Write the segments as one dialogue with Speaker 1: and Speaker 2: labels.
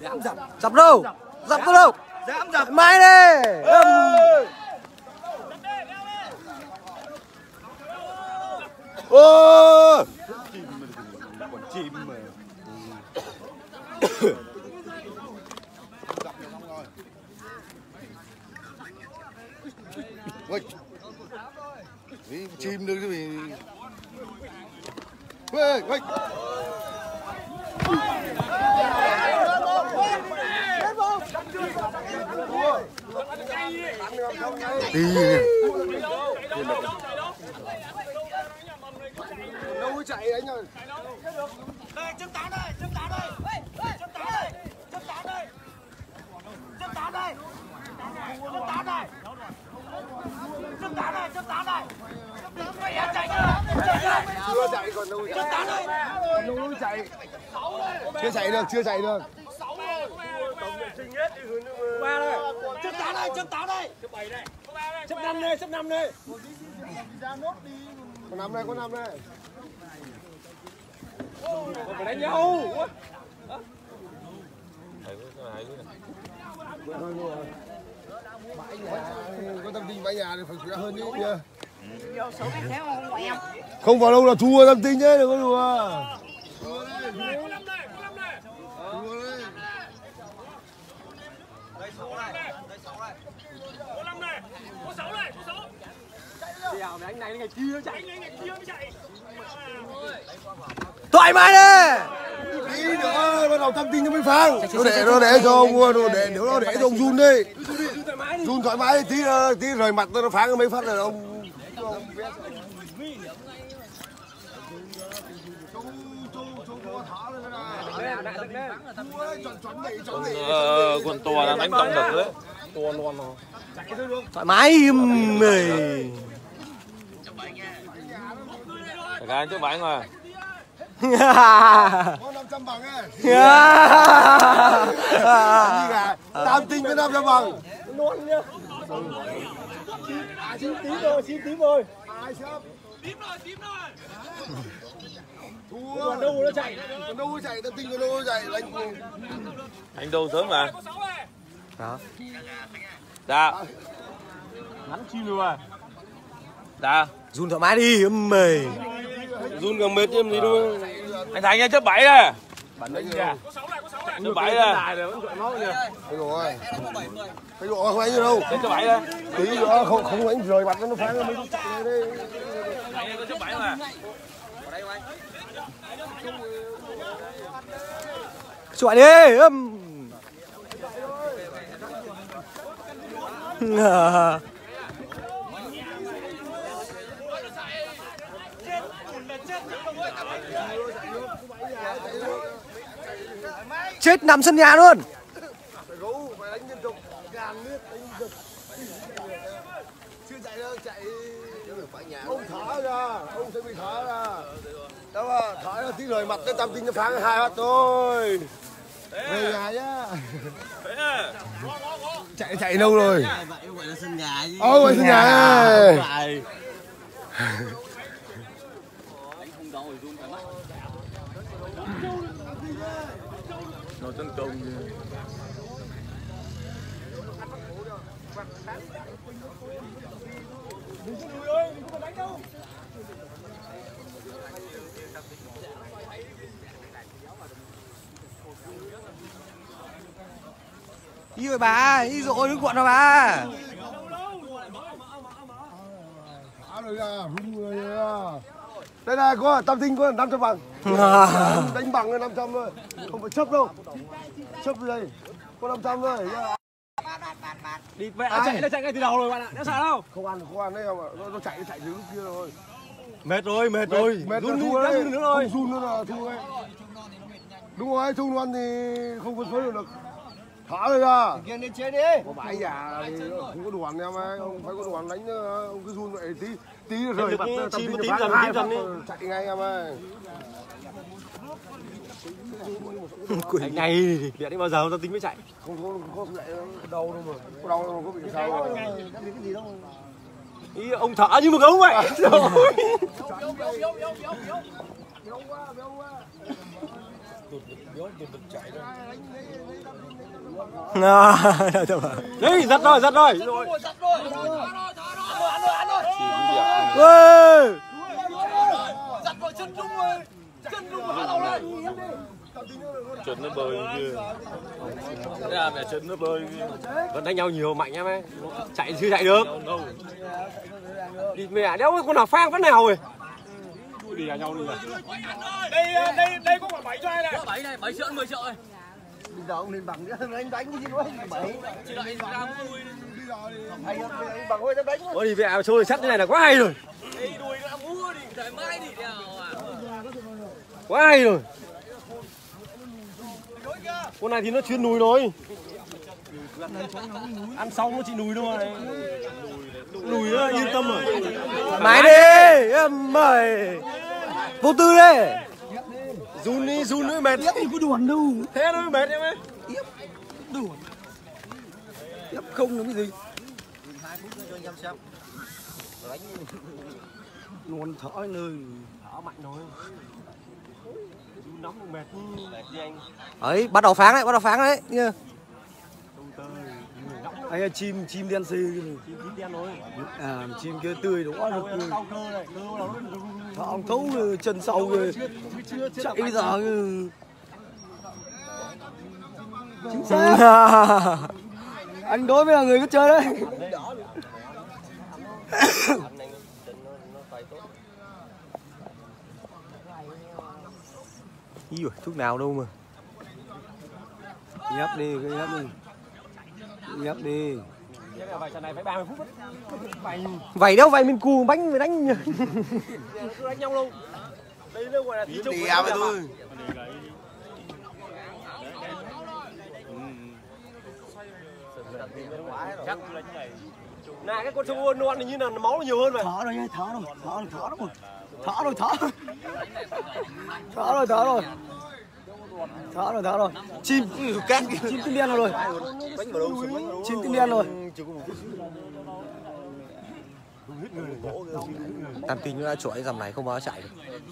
Speaker 1: Dập đâu? Dập tôi đâu? Dập mai đi.
Speaker 2: Ô! Còn chim mà. Ôi. Chim được cái gì? Ôi, ôi. Đâu chạy anh ơi.
Speaker 3: Đây, chấm tám đây, chấm tám đây. Chấm tám đây. Chấm tám đây. Chấm tám đây. Chấm tám đây. Chấm tám đây, chấm tám đây. Mày em chạy
Speaker 2: Chưa chạy còn đâu chạy.
Speaker 3: chấm tám đây.
Speaker 2: Đâu chạy. Chưa chạy được, chưa chạy được.
Speaker 3: Ba đây. Chấm tám đây, chấm tám đây. Chấm bảy đây. Chấm năm đây, chấm năm đây.
Speaker 2: Con năm đây, con năm đây.
Speaker 3: Phải đánh nhau.
Speaker 2: Có tâm tinh bãi nhà thì phải khỏe hơn chứ.
Speaker 4: Em.
Speaker 2: Không vào đâu là thua tâm tinh nhé, đừng có đùa.
Speaker 1: Thoải mái đi.
Speaker 2: Tí nữa bắt đầu tâm tinh nó mới phang. Nó để cho ông mua, nó để cho ông run đi. Run thoải mái tí rời mặt nó phang mấy phát rồi ông.
Speaker 5: Con to đang đánh trong được đấy.
Speaker 1: Thoải mái im mày.
Speaker 5: Cái chứ bạn mà.
Speaker 2: Có 500 bằng ấy. Tam tinh với 500 bằng.
Speaker 3: Luôn nhá. Chín tím rồi.
Speaker 2: Ai sắp?
Speaker 3: Tím rồi.
Speaker 2: Thua.
Speaker 3: Còn đâu nó chạy.
Speaker 2: Còn đâu chạy, tam tinh còn đâu chạy.
Speaker 5: Anh đâu sớm mà.
Speaker 1: Đó.
Speaker 5: Dạ.
Speaker 3: Ngắn chim rồi à.
Speaker 5: Dạ.
Speaker 1: Run thoải mái đi im mày.
Speaker 2: Run càng mệt chứ gì đâu.
Speaker 5: Anh Thành nha, chấp 7 đây. Chấp 7 đây.
Speaker 2: Cái rồi. Cái rồi không anh đâu.
Speaker 5: Chấp 7 đây.
Speaker 2: Tí nữa không anh rời mặt nó phang mới chạy đây.
Speaker 5: Anh có chấp 7 mà.
Speaker 1: Chuột đi im. Chết nằm sân nhà luôn.
Speaker 2: Phải đánh liên tục, gàn nước đánh liên tục. Chưa chạy đâu, chạy. Ông thở ra, ông sẽ bị thở ra. Đâu mà, thở ra tí rời mặt cái tam tinh nó phang 2 phát thôi. Về nhà nhá. Chạy đâu rồi?
Speaker 4: Vậy gọi là sân nhà chứ.
Speaker 2: Vậy sân nhà.
Speaker 5: Nó chân công.
Speaker 1: Đi rồi bà, đi rồi đứng cuộn rồi bà.
Speaker 2: Đây này có tam tinh có 500 bằng. Đánh bằng là 500 thôi. Không phải chấp đâu. Chấp đây. Có 500 thôi.
Speaker 3: Đi vậy chạy ngay từ đầu rồi bạn ạ. Đã sao đâu?
Speaker 2: Không ăn đấy không ạ. Nó chạy từ lúc kia rồi.
Speaker 1: Mệt rồi.
Speaker 2: Mệt
Speaker 3: Run
Speaker 2: thua đấy.
Speaker 3: nữa rồi.
Speaker 2: Không run nữa là thua ấy. Đúng rồi, chung ăn thì không phân phối được. Thả rồi ra.
Speaker 3: Kiêng lên trên đi.
Speaker 2: Có bãi giả thì không có đồ ăn em ơi, ông phải có đồ ăn đánh nữa, ông cứ run vậy tí rời mặt tâm tinh nó phá 2 phát chạy ngay em ơi.
Speaker 1: Anh này điện đi bao giờ tao tính mới chạy.
Speaker 2: Không chạy đâu đâu mà. Có đau đâu mà có bị sao đâu.
Speaker 1: Ý ông thở như một gấu vậy. Đấy, giật rồi, giật rồi.
Speaker 5: Chuẩn nó bơi kia. Ra mẹ chuẩn nó bơi kia.
Speaker 1: Vẫn đánh nhau nhiều mạnh em ấy. Chạy chưa chạy được. Đi mẹ đéo con nào phang phát nào rồi.
Speaker 5: Đi ra nhau đi rồi.
Speaker 3: Đây có quả 7 cho ai này?
Speaker 4: 7 này, 7 triệu 10 triệu này.
Speaker 2: Bây giờ ông nên bằng nữa, anh đánh cái gì nữa? 7.
Speaker 4: Chị đợi ra vui.
Speaker 2: Anh bằng thôi em đánh.
Speaker 1: Ôi thì mẹ chơi sắt như này là quá hay rồi.
Speaker 4: Ê đùi nó mua đi, thoải mái đi nào à.
Speaker 1: Quá hay rồi. Con này thì nó chuyên nùi rồi. Ăn xong nó chỉ nùi thôi. Nùi đó, yên tâm rồi.
Speaker 2: Mãi đi, em mời. Vô tư đi.
Speaker 1: Run nữa mệt.
Speaker 2: Yếp thì có đuổi đâu.
Speaker 1: Thế thôi mệt em ấy.
Speaker 2: Yếp đuổi. Yếp không là cái gì? Luôn thở nơi.
Speaker 1: Thở mạnh rồi. Nóng không mệt. Mệt đi anh.
Speaker 2: Ấy, bắt đầu pháng đấy nha. Anh chim đen xì
Speaker 1: Chim đen rồi.
Speaker 2: à, chim kia tươi đúng không?
Speaker 1: Đau cơ này,
Speaker 2: Ông thấu chân sau kìa. Chạy bây giờ chính xác. Anh đối với là người biết chơi đấy. Ý thuốc nào đâu mà. Nhấp đi, cứ nhấp đi. Nhấp đi.
Speaker 1: Vài trận này phải 30 phút.
Speaker 2: Vảy đâu vảy mình cù bánh mới đánh nhỉ.
Speaker 1: Cứ đánh nhau luôn. Đây nó gọi là tí trục.
Speaker 2: Đi à với tôi.
Speaker 1: Này cái con sông non này như là máu nhiều hơn mà.
Speaker 2: Thở rồi nha, thở rồi. Chim tím đen rồi. Chim tím đen rồi. Tam tinh nó đã chuỗi dòng này không bao giờ chạy được.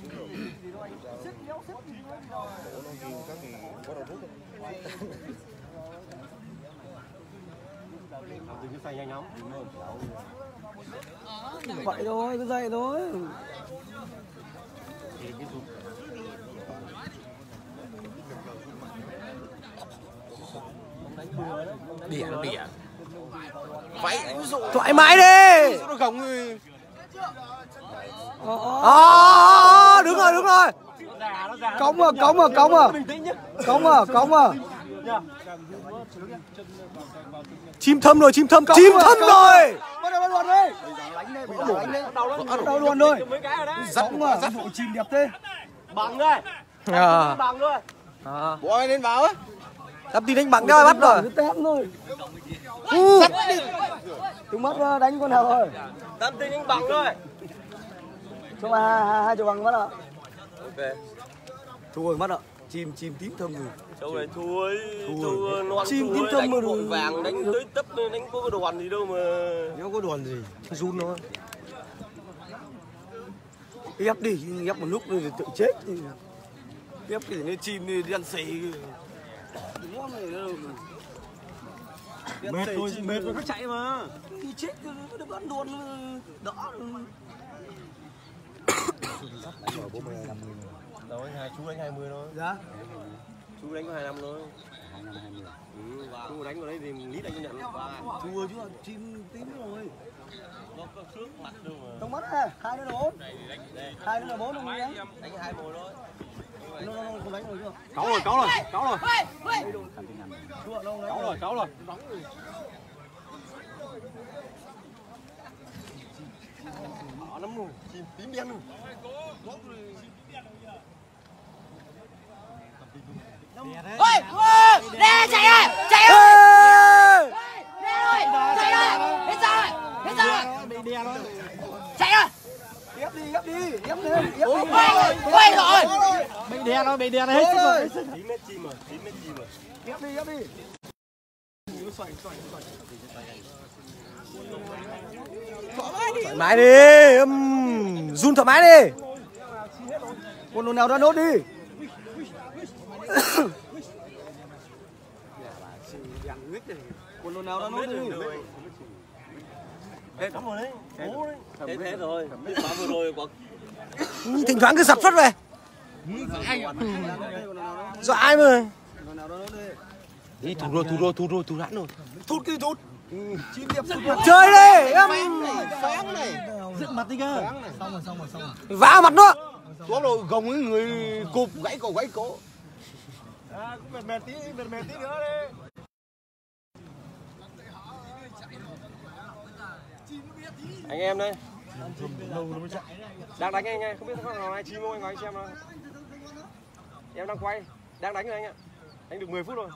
Speaker 2: Vậy thôi, cứ dậy thôi.
Speaker 5: Đỉa.
Speaker 2: Vậy thoải mái đi.
Speaker 5: Nó gồng người.
Speaker 2: Đúng rồi. Cống à. Chim thâm rồi. Bắt đầu luôn thôi. Dắt bộ chim đẹp thế.
Speaker 1: Bằng đây. Bằng thôi.
Speaker 5: Bộ ai lên vào á.
Speaker 2: Đập tí đánh bằng cho bắt rồi. Dắt đi. Chúng mắt đánh con nào rồi.
Speaker 1: Tam tinh đánh bằng thôi.
Speaker 2: Cho hai cho bằng bắt ạ. Ok. Thua rồi mắt ạ. Chim tím thâm rồi.
Speaker 1: Châu này thua non
Speaker 2: chim tím thâm mà
Speaker 1: vội vàng đánh tới tấp đánh có cái đoàn gì đâu mà.
Speaker 2: Nó có đoàn gì, run thôi. Ghép đi, ghép một lúc rồi tự chết. Ghép thì như chim đi đen xì.
Speaker 1: Mệt thôi, mệt rồi nó chạy mà.
Speaker 2: Đi chết rồi nó vẫn đuôn đỡ.
Speaker 1: Đâu anh chú đánh 20 thôi.
Speaker 2: Dạ.
Speaker 1: Chú đánh có 25 thôi. 20. Chú đánh vào đấy thì lít anh nhận.
Speaker 2: Thua chứ chim tím rồi.
Speaker 1: Nó có xước mặt đâu mà.
Speaker 2: Không mất ha, 2 nữa là 4. 2 nữa là 4 không nhá.
Speaker 1: Đánh 20 thôi.
Speaker 2: Nó không đánh rồi chưa?
Speaker 1: Cáu rồi.
Speaker 2: Thua đâu đấy.
Speaker 1: Cáu rồi. Đỏ lắm luôn, chim tím đen luôn.
Speaker 3: Nè chạy ơi! Chạy ơi! Hết ra! Chạy ơi!
Speaker 2: Ghép đi.
Speaker 3: Quay rồi!
Speaker 2: Bị đen hết rồi.
Speaker 1: Tím mét chim rồi.
Speaker 2: Ghép đi. Thoải mái đi. Run thoải mái đi.
Speaker 3: Con đồ nào ra nốt đi. Con đồ nào ra nốt đi.
Speaker 1: Thế rồi đấy.
Speaker 4: Thế rồi. Quá vừa rồi quá.
Speaker 3: Thỉnh thoảng cứ sập phát về. Dọa ai mà.
Speaker 1: Đi thụt hãn rồi.
Speaker 3: Thút cái thút. Chơi đi em.
Speaker 2: Phán này.
Speaker 3: Dựng mặt đi cơ. Xong rồi.
Speaker 2: Vả mặt nó. Xuống rồi gồng cái người cụp gãy cổ.
Speaker 3: Cũng mệt tí nữa đi.
Speaker 1: Anh em đây. Đang đánh anh, không biết có nào ai chim không anh nói xem nào. Em đang quay, đang đánh rồi anh ạ. Anh được 10 phút rồi.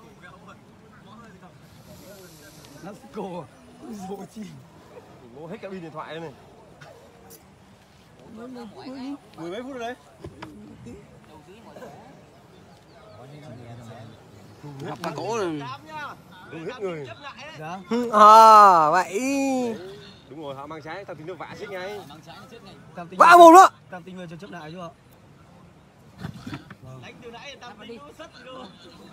Speaker 3: Cổ. Rồi chim.
Speaker 1: Mua hết cả pin điện thoại đây này. 10 mấy phút rồi đấy.
Speaker 2: Gặp cả cổ rồi.
Speaker 1: Đúng hết người.
Speaker 3: Dạ.
Speaker 2: Vậy.
Speaker 1: Đúng rồi, họ mang trái, tao tính được vả chết ngay.
Speaker 2: Vả mồm đó.
Speaker 3: Tam tinh cho chấp lại chưa?
Speaker 4: Đánh từ nãy Tam Tinh nó sất luôn.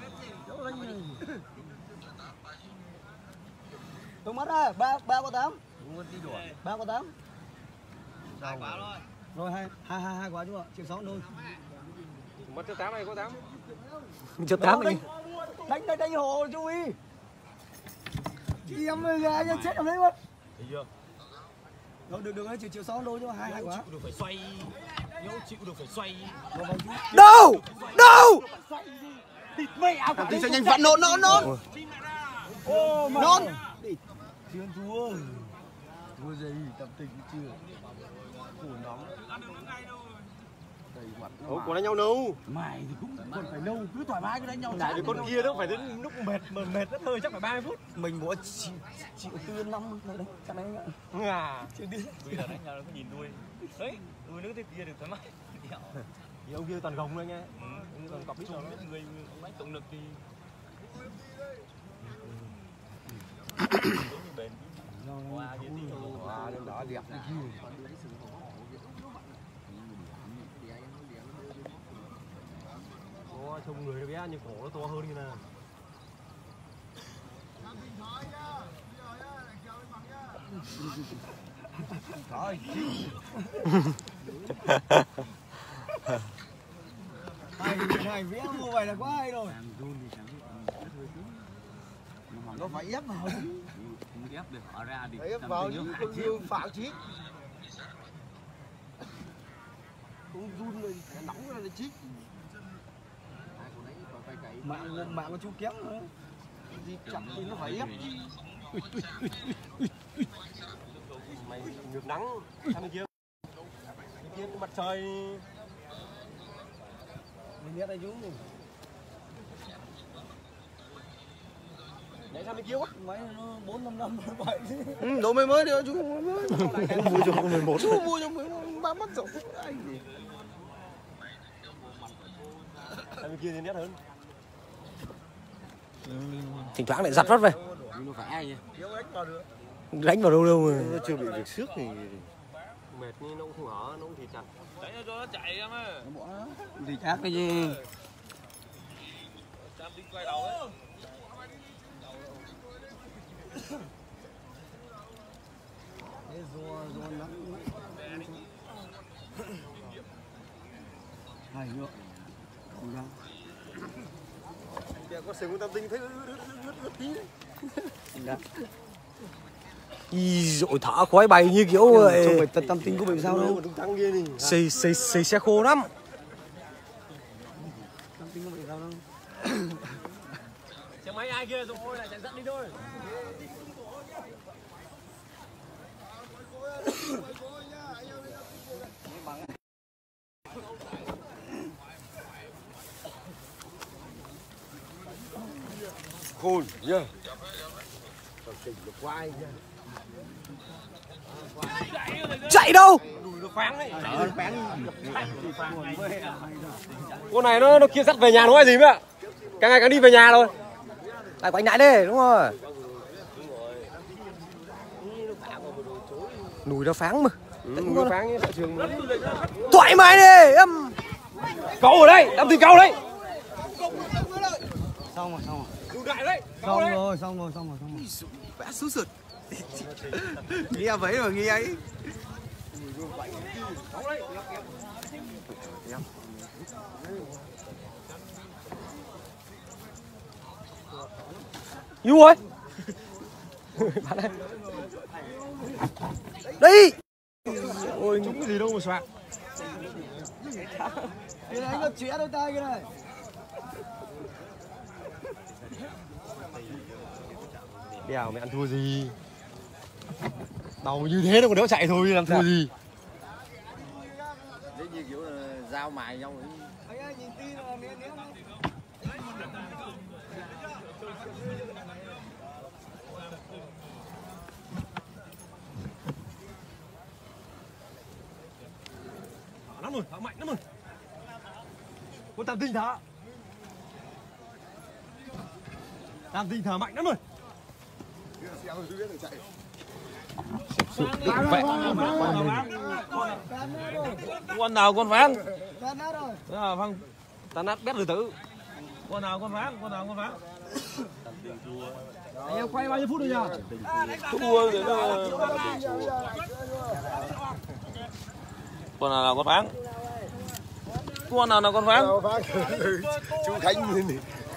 Speaker 3: Tung mắt ra, 3 có 8. 3 có 8.
Speaker 4: Hai quả rồi.
Speaker 3: Rồi hai quả chú ạ, chịu 6 thôi.
Speaker 1: Mất cho 8 này có 8.
Speaker 3: Chịu 8 này. Đánh hồ chú ý. Chị em anh chết ở đấy mất.
Speaker 1: Thấy chưa?
Speaker 3: Rồi được ấy, chịu 6 đôi chứ hai quả.
Speaker 4: Được phải xoay. Nhớ chịu được phải xoay.
Speaker 2: Đâu?
Speaker 3: Tam
Speaker 2: Tinh sẽ nhanh vặn nôn. Nôn.
Speaker 3: Chưa thua. Thua gì? Tam tinh chưa. Cổ nóng.
Speaker 1: Ủa, còn đánh nhau đâu?
Speaker 3: Mày thì cũng còn phải lâu, cứ thoải mái cứ đánh nhau.
Speaker 1: Tại vì con kia đâu phải đến lúc mệt rất hơi chắc phải 30 phút.
Speaker 3: Mình muốn chịu tư 5 nữa đấy, chắc đấy anh ạ.
Speaker 1: À.
Speaker 3: Chưa đi.
Speaker 4: Bây giờ đánh nhau nó có nhìn đuôi. Đấy, đuôi nữa thế kia được thoải mái.
Speaker 1: Thì ông kia toàn gồng thôi nha. Còn cọp ít rồi.
Speaker 4: Người đánh tổng lực thì qua kia tí rồi.
Speaker 2: Đỏ đẹp.
Speaker 1: Có trông người nó bé nhưng cổ nó to hơn như nào.
Speaker 3: Rồi. Này vẽ mua vậy là quá hay rồi. Nó phải ép vào.
Speaker 4: Ép để họ ra đi.
Speaker 2: Ép vào như con yêu phạo chí. Cũng run lên, nóng ra là chít.
Speaker 3: Mạng của chú kém nữa.
Speaker 2: Đi chậm thì nó phải ép.
Speaker 1: Mày ngược nắng sang bên kia. Bên kia mặt trời.
Speaker 3: Mình biết đây chú.
Speaker 1: Nhảy sang bên kia quá.
Speaker 3: Máy nó 4-5 năm vậy.
Speaker 2: Đồ mới đi chú. Mua cho 11. Chú mua cho 3 mắt rộng. Anh gì?
Speaker 1: Sang bên kia thì nét hơn.
Speaker 2: Thỉnh thoảng lại giặt phát về.
Speaker 4: Nó phải ai nhỉ?
Speaker 2: Đánh vào đâu mà. Nó chưa bị việc xước thì
Speaker 1: Mệt nhưng nó cũng không hở, nó cũng thì chặt.
Speaker 4: Đánh cho nó chạy em á.
Speaker 3: Thì khác cái gì?
Speaker 4: Tam Tinh quay đầu ấy.
Speaker 3: Rùa nắng. Hay nữa.
Speaker 1: Có sừng con Tam Tinh thấy ướt tí đấy.
Speaker 2: Ý dội thở khói bay như kiểu
Speaker 3: Trong phải tật Tam Tinh có bị sao đâu.
Speaker 1: Thằng kia đi.
Speaker 2: xây xe khô lắm.
Speaker 3: Tam Tinh có bị sao đâu.
Speaker 1: Xe máy ai kia rồi lại chạy dẫn đi thôi.
Speaker 2: Khôn nhá. Chạy đâu?
Speaker 1: Con này nó kia dắt về nhà nó là gì vậy? Càng ngày càng đi về nhà rồi.
Speaker 2: Lại quánh lại đi, đúng rồi. Nùi nó pháng mà.
Speaker 1: Nó pháng như thị trường.
Speaker 2: Thoải mái đi em.
Speaker 1: Cậu ở đây, đâm thì cậu đấy.
Speaker 3: Xong rồi.
Speaker 1: Đừng đại đấy.
Speaker 3: Xong rồi. Vẽ sút sượt. Nghe vậy mà nghe ấy.
Speaker 1: Yêu ơi. Đi. Ôi trúng cái gì đâu mà soạn.
Speaker 3: Cái này có chuyện đâu ta cái này.
Speaker 1: Đèo mẹ ăn thua gì. Đầu như thế nó còn đỡ chạy thôi làm thua gì.
Speaker 2: Thế như kiểu là giao mài nhau ấy.
Speaker 3: Anh ơi nhìn tin là nếu
Speaker 1: Lắm rồi, thở mạnh lắm rồi. Con Tam Tinh thở. Tam Tinh thở mạnh lắm rồi.
Speaker 5: Con nào con phán?
Speaker 1: Ta nát bét từ từ.
Speaker 5: Con nào con phán?
Speaker 1: Anh em quay bao nhiêu phút rồi nhỉ?
Speaker 5: Thua rồi đó. Con nào con phán? Con nào con phán?
Speaker 2: Chú Khánh lên đi.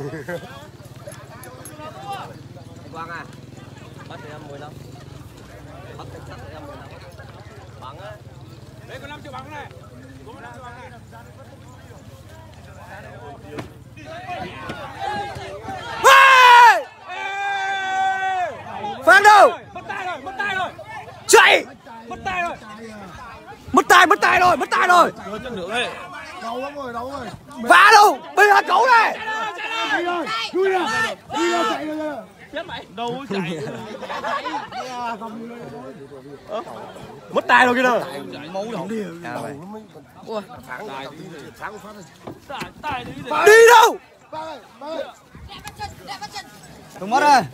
Speaker 1: Anh Quang à, bắt cho em 15. Bắt cho em 15. Bằng á. Đấy có 5 triệu bằng này. Có 5 triệu bằng này.
Speaker 3: Phan đâu?
Speaker 1: Mất tay rồi.
Speaker 3: Chạy.
Speaker 1: Mất tay rồi.
Speaker 3: Mất tay rồi.
Speaker 5: Chưa chắc được đấy.
Speaker 2: Đau lắm rồi.
Speaker 3: Phá đâu? Bây giờ cậu này.
Speaker 2: Đi ra chạy rồi.
Speaker 5: Đâu chạy.
Speaker 1: Mất tay rồi kia nào.
Speaker 3: Đi đâu? Không mất rồi.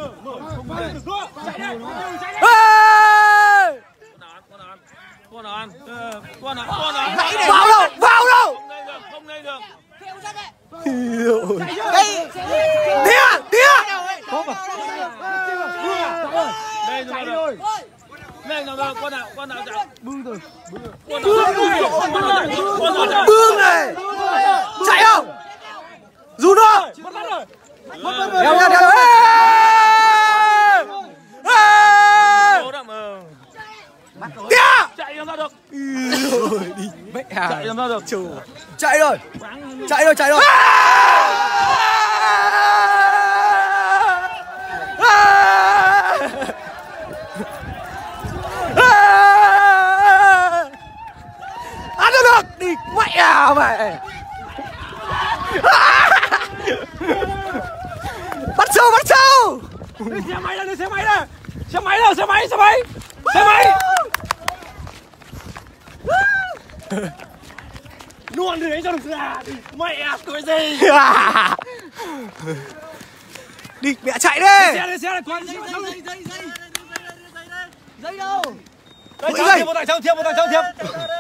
Speaker 5: Con nào ăn?
Speaker 3: Vào đâu?
Speaker 5: Không ngay được.
Speaker 3: Tía.
Speaker 5: Đây rồi. Đây nào con nào chạy.
Speaker 3: Bưng này. Chạy không? Dù nó. Đeo. Tía.
Speaker 5: Chạy làm sao được?
Speaker 3: Chạy
Speaker 5: làm sao được?
Speaker 3: Chạy rồi. Ăn được. Đi mẹ à mày. Bắt sâu.
Speaker 1: Đi xe máy đây. Xe máy. Luôn đi đấy cho được ra. Mẹ à, cười gì.
Speaker 3: Đi mẹ chạy đi.
Speaker 1: Xe này con dây
Speaker 3: Dây đâu?
Speaker 1: Thiêm.